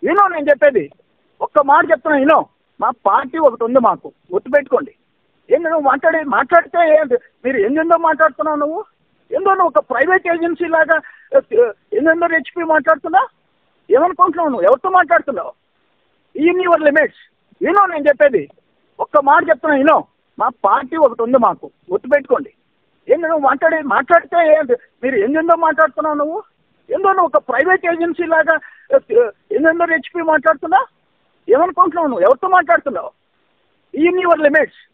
వినో నేను చెప్పేది, ఒక్క మాట చెప్తున్నా వినో. మా పార్టీ ఒకటి ఉంది, మాకు గుర్తుపెట్టుకోండి. ఏంటి నువ్వు మాట్లాడితే మీరు ఎందెందో మాట్లాడుతున్నావు. నువ్వు నువ్వు ఒక ప్రైవేట్ ఏజెన్సీ లాగా ఎందెందో హెచ్పి మాట్లాడుతున్నావు. ఏమనుకుంటున్నావు నువ్వు? ఎవరితో మాట్లాడుతున్నావు? In your limits. వినో నేను చెప్పేది, ఒక్క మాట చెప్తున్నా వినో. మా పార్టీ ఒకటి ఉంది, మాకు గుర్తుపెట్టుకోండి. ఏంటి నువ్వు మాట్లాడితే మీరు ఎందెందో మాట్లాడుతున్నావు. నువ్వు నువ్వు ఒక ప్రైవేట్ ఏజెన్సీ లాగా ఎందెందో హెచ్పి మాట్లాడుతున్నావు. ఏమనుకుంటున్నావు నువ్వు? ఎవరితో మాట్లాడుతున్నావు? In your limits.